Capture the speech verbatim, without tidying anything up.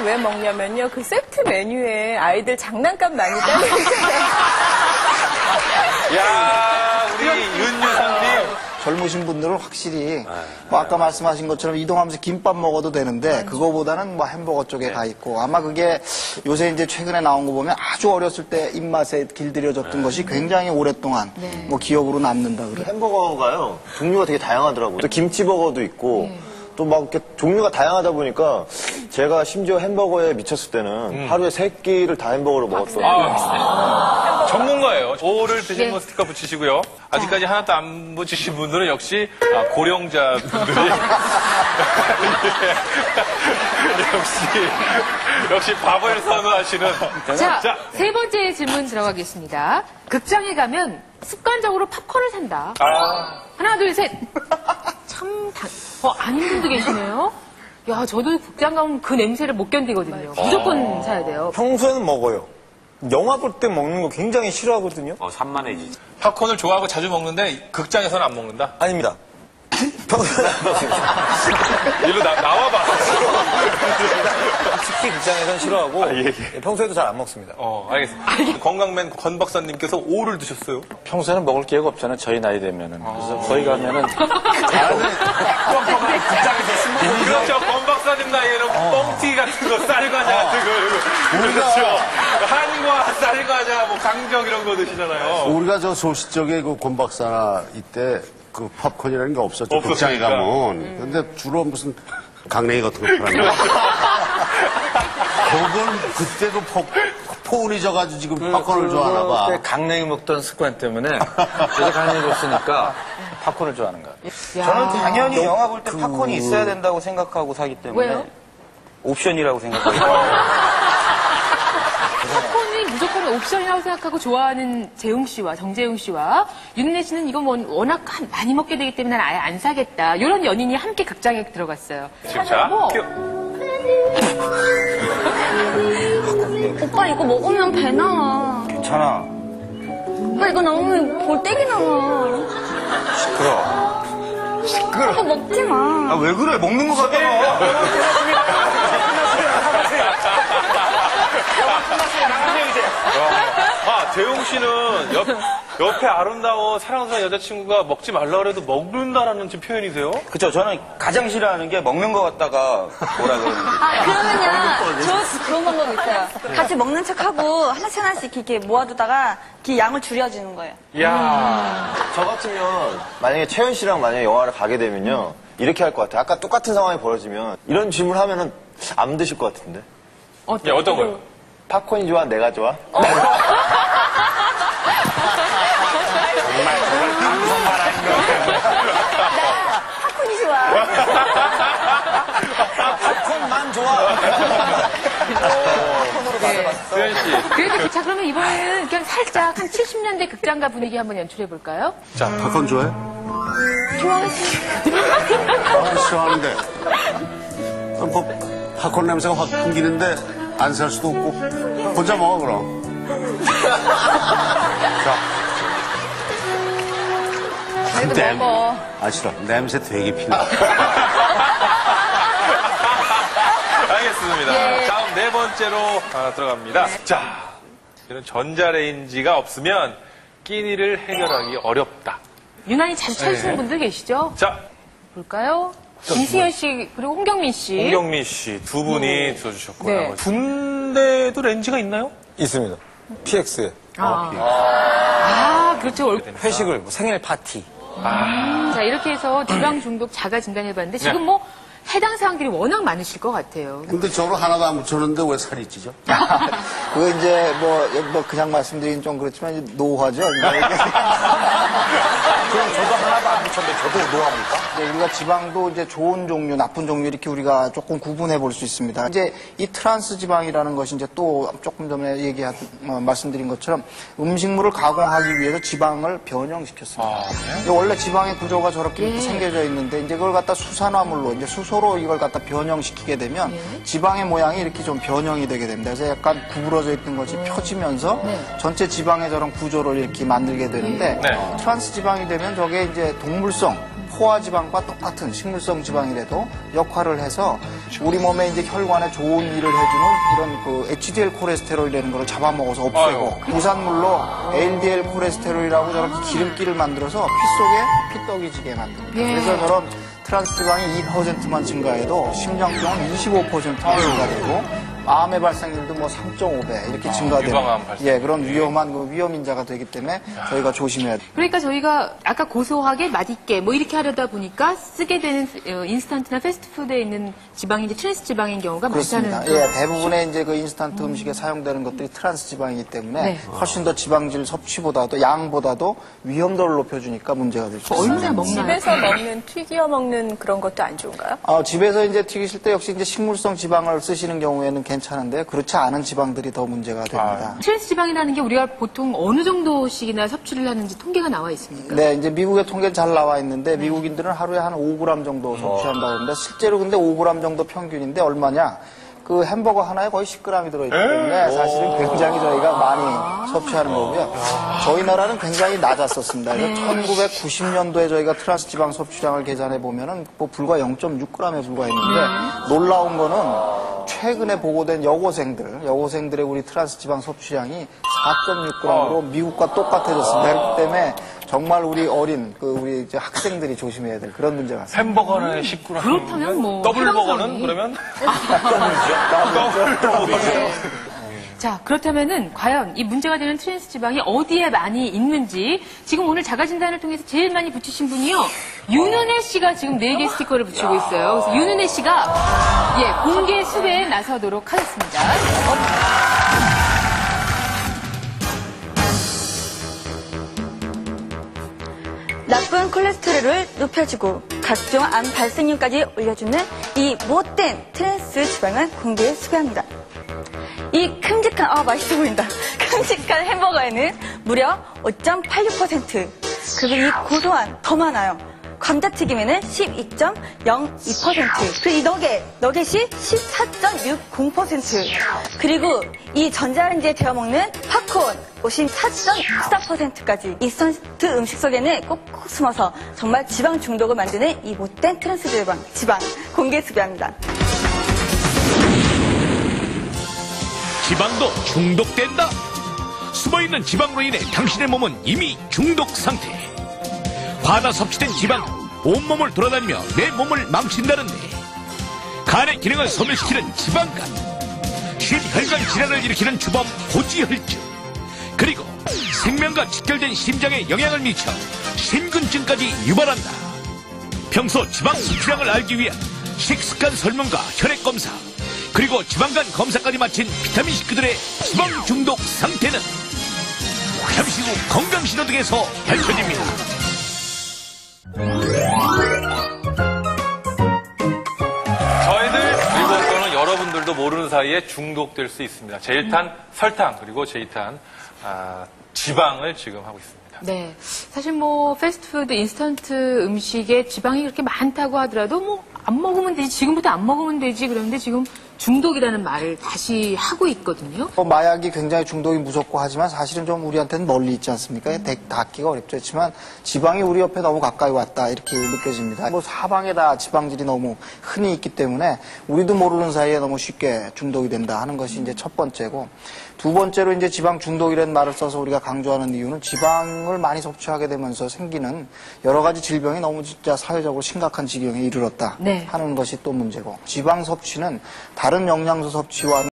왜 먹냐면요. 그 세트 메뉴에 아이들 장난감 많이 따르잖아요. 야, 우리 윤유성님. 젊으신 분들은 확실히 뭐 아까 말씀하신 것처럼 이동하면서 김밥 먹어도 되는데 그거보다는 뭐 햄버거 쪽에 가 있고 아마 그게 요새 이제 최근에 나온 거 보면 아주 어렸을 때 입맛에 길들여졌던 것이 굉장히 오랫동안 뭐 기억으로 남는다 그래요. 햄버거가요 종류가 되게 다양하더라고요. 또 김치버거도 있고 또 막 이렇게 종류가 다양하다 보니까 제가 심지어 햄버거에 미쳤을 때는 음. 하루에 세 끼를 다 햄버거를 먹었어요. 아, 전문가예요. 오를 드시는 거 스티커 붙이시고요. 아직까지 하나도 안 붙이신 분들은 역시 아, 고령자 분들이 역시 역시 밥을 선호하시는. 자, 자, 세 번째 질문 들어가겠습니다. 극장에 가면 습관적으로 팝콘을 산다. 아. 하나, 둘, 셋. 참, 다, 어, 아닌 분도 계시네요. 야, 저도 극장 가면 그 냄새를 못 견디거든요. 무조건 사야 돼요. 평소에는 먹어요. 영화 볼 때 먹는 거 굉장히 싫어하거든요. 어, 산만해지지. 팝콘을 좋아하고 자주 먹는데 극장에서는 안 먹는다? 아닙니다. 평소에는 안 먹습니다. 일로 나, 나와봐. 특히 극장에서는 싫어하고 아, 예, 예. 평소에도 잘 안 먹습니다. 어, 알겠습니다. 건강맨 권 박사님께서 오를 드셨어요? 평소에는 먹을 기회가 없잖아요. 저희 나이 되면은. 그래서 거기 가면은. 그렇죠. 권 박사님 나이에는 뻥튀기 같은 거, 쌀과자 같은 거. 그렇죠. 한과 쌀과자, 뭐 강정 이런 거 드시잖아요. 우리가 저 소시적에 그 권 박사나 이때 그 팝콘이라는 게 없었죠. 극장에 없었으니까. 가면. 음. 근데 주로 무슨 강냉이 같은 거 팔았나? 그건 그때도 포, 포운이 져가지고 지금 그, 팝콘을 좋아하나 봐. 그때 강냉이 먹던 습관 때문에 그래서 강냉이 줬으니까 팝콘을 좋아하는 거야. 저는 당연히 영화 볼 때 팝콘이 있어야 된다고 생각하고 사기 때문에 왜요? 옵션이라고 생각하고 팝콘이 무조건 옵션이라고 생각하고 좋아하는 재웅 씨와 정재웅 씨와 윤은혜 씨는 이거 뭐 워낙 많이 먹게 되기 때문에 난 아예 안 사겠다. 이런 연인이 함께 극장에 들어갔어요. 자, 뭐. 오빠 이거 먹으면 배 나와. 괜찮아. 오빠 이거 넣으면 볼때기 나와. 시끄러. 시끄러. 오빠 먹지 마. 아, 왜 그래? 먹는 거 같잖아. 아, 재용 씨는 옆, 옆에 아름다워 사랑스러운 여자친구가 먹지 말라 그래도 먹는다라는 지금 표현이세요? 그쵸. 저는 가장 싫어하는 게 먹는 거 같다가 뭐라 그러는지. 아 그러면요. 저 그런 방법 있어요. 같이 먹는 척하고 하나씩 하나씩 이렇게 모아두다가 그 양을 줄여주는 거예요. 이야. 저 같으면 만약에 채연 씨랑 만약에 영화를 가게 되면요 이렇게 할 것 같아요. 아까 똑같은 상황이 벌어지면 이런 질문 하면은 안 드실 것 같은데. 어떤, 야, 어떤 거요? 팝콘이 좋아? 내가 좋아? 어. 정말 정말 방송말하는 거. 팝콘이 좋아. 팝콘만 좋아. 재현 씨. 그래도 자 그러면 이번에는 그냥 살짝 한 칠십 년대 극장가 분위기 한번 연출해 볼까요? 자, 팝콘 좋아해? 좋아하지. 아, 싫어하는데. 뭐, 팝콘 냄새가 확 풍기는데 안 살 수도 없고. 혼자 먹어, 그럼. 자. 그래도 냄, 먹어. 아, 싫어. 냄새 되게 피나. 알겠습니다. 예. 다음 네 번째로 아, 들어갑니다. 자, 이런 전자레인지가 없으면 끼니를 해결하기 어렵다. 유난히 자주 찾으시는 네. 분들 계시죠? 자, 볼까요? 김승현 씨 그리고 홍경민 씨. 홍경민 씨 두 분이 써주셨고요. 네. 나머지. 군대도 렌즈가 있나요? 있습니다. 피엑스에. 아, 아 그렇죠. 얼- 회식을, 뭐 생일 파티. 자 이렇게 해서 지방 중독 자가 진단해봤는데 지금 네. 뭐 해당 사항들이 워낙 많으실 것 같아요. 근데 저를 하나도 안 묻혔는데 왜 살이 찌죠? 그거 이제 뭐, 뭐 그냥 말씀드리긴 좀 그렇지만 이제 노화죠. 그럼 저도 하나도 안 묻혔는데 저도 노합니까? 네, 우리가 지방도 이제 좋은 종류, 나쁜 종류 이렇게 우리가 조금 구분해 볼 수 있습니다. 이제 이 트란스 지방이라는 것이 이제 또 조금 전에 얘기한 어, 말씀드린 것처럼 음식물을 가공하기 위해서 지방을 변형시켰습니다. 아, 네? 원래 지방의 구조가 저렇게 예. 생겨져 있는데 이제 그걸 갖다 수산화물로 이제 수소로 이걸 갖다 변형시키게 되면 예. 지방의 모양이 이렇게 좀 변형이 되게 됩니다. 그래서 약간 구부러져 있는 것이 펴지면서 네. 전체 지방의 저런 구조를 이렇게 만들게 되는데 네. 트란스 지방이 되면 저게 이제 동물성 포화지방과 똑같은 식물성 지방이라도 역할을 해서 우리 몸에 이제 혈관에 좋은 일을 해주는 이런 그 에이치디엘 콜레스테롤이라는 걸 잡아먹어서 없애고 부산물로 엘디엘 콜레스테롤이라고 저렇게 기름기를 만들어서 피 속에 피떡이 지게 만듭니다. 예. 그래서 저런 트란스지방이 이 퍼센트만 증가해도 심장병은 이십오 퍼센트가 증가되고 암의 발생률도 뭐 삼 점 오 배 이렇게 증가되는 유방암 발생. 예, 그런 위험한 그 위험인자가 되기 때문에 저희가 조심해야 돼요. 그러니까 저희가 아까 고소하게 맛있게 뭐 이렇게 하려다 보니까 쓰게 되는 어, 인스턴트나 패스트푸드에 있는 지방이 이제 트랜스 지방인 경우가 그렇습니다. 많다는. 예, 대부분의 이제 그 인스턴트 음식에 사용되는 것들이 트란스 지방이기 때문에 네. 훨씬 더 지방질 섭취보다도 양보다도 위험도를 높여주니까 문제가 될 수 있습니다. 얼마나 먹나요? 집에서 먹는 튀겨 먹는 그런 것도 안 좋은가요? 어, 집에서 이제 튀기실 때 역시 이제 식물성 지방을 쓰시는 경우에는 괜찮은데 그렇지 않은 지방들이 더 문제가 됩니다. 트랜스 지방이라는 게 우리가 보통 어느 정도씩이나 섭취를 하는지 통계가 나와 있습니까? 네, 이제 미국의 통계는 잘 나와 있는데 미국인들은 하루에 한 오 그램 정도 섭취한다고 합니다. 실제로 근데 오 그램 정도 평균인데 얼마냐? 그 햄버거 하나에 거의 십 그램이 들어있기 때문에 사실은 굉장히 저희가 많이 섭취하는 거고요. 저희 나라는 굉장히 낮았었습니다. 그래서 천구백구십 년도에 저희가 트란스 지방 섭취량을 계산해 보면은 뭐 불과 영 점 육 그램에 불과했는데 놀라운 거는 최근에 보고된 여고생들, 여고생들의 우리 트란스 지방 섭취량이 사 점 육 그램으로 미국과 똑같아졌습니다. 그렇기 때문에 정말 우리 어린 그 우리 이제 학생들이 조심해야 될 그런 문제가 있습니다. 햄버거 하나에 십 그램. 그렇다면 뭐 더블버거는 해방선이- 그러면? 자, 그렇다면은 과연 이 문제가 되는 트랜스 지방이 어디에 많이 있는지 지금 오늘 자가진단을 통해서 제일 많이 붙이신 분이요. 윤은혜 씨가 지금 네 개 스티커를 붙이고 있어요. 그래서 윤은혜 씨가 예, 공개 수배에 나서도록 하겠습니다. 나쁜 콜레스테롤을 높여주고 각종 암 발생률까지 올려주는 이 못된 트랜스 지방을 공개 수배합니다. 이 큼직한, 아, 맛있어 보인다. 큼직한 햄버거에는 무려 오 점 팔육 퍼센트. 그리고 이 고소한 더 많아요. 감자튀김에는 십이 점 영이 퍼센트. 그리고 이 너겟, 너겟이 십사 점 육공 퍼센트. 그리고 이 전자레인지에 데워 먹는 팝콘, 오십사 점 육사 퍼센트까지. 인스턴트 음식 속에는 꼭꼭 숨어서 정말 지방 중독을 만드는 이 못된 트랜스 지방, 지방 공개 수배합니다. 지방도 중독된다. 숨어있는 지방으로 인해 당신의 몸은 이미 중독 상태. 과다 섭취된 지방은 온몸을 돌아다니며 내 몸을 망친다는데 간의 기능을 소멸시키는 지방간, 심혈관 질환을 일으키는 주범 고지혈증, 그리고 생명과 직결된 심장에 영향을 미쳐 심근증까지 유발한다. 평소 지방 섭취량을 알기 위한 식습관 설문과 혈액 검사, 그리고 지방간 검사까지 마친 비타민 식구들의 지방 중독 상태는 잠시 후 건강신호등에서 밝혀집니다. 저희들 그리고 또는 여러분들도 모르는 사이에 중독될 수 있습니다. 제일 탄 설탕 그리고 제이 탄 아, 지방을 지금 하고 있습니다. 네. 사실 뭐 패스트푸드, 인스턴트 음식에 지방이 그렇게 많다고 하더라도 뭐 안 먹으면 되지, 지금부터 안 먹으면 되지, 그런데 지금 중독이라는 말을 다시 하고 있거든요. 뭐 마약이 굉장히 중독이 무섭고 하지만 사실은 좀 우리한테는 멀리 있지 않습니까? 음. 닿기가 어렵죠. 그렇지만 지방이 우리 옆에 너무 가까이 왔다 이렇게 느껴집니다. 뭐 사방에 다 지방질이 너무 흔히 있기 때문에 우리도 모르는 사이에 너무 쉽게 중독이 된다 하는 것이 이제 첫 번째고, 두 번째로 이제 지방 중독이라는 말을 써서 우리가 강조하는 이유는 지방을 많이 섭취하게 되면서 생기는 여러 가지 질병이 너무 진짜 사회적으로 심각한 지경에 이르렀다 네. 하는 것이 또 문제고, 지방 섭취는 다른 영양소 섭취와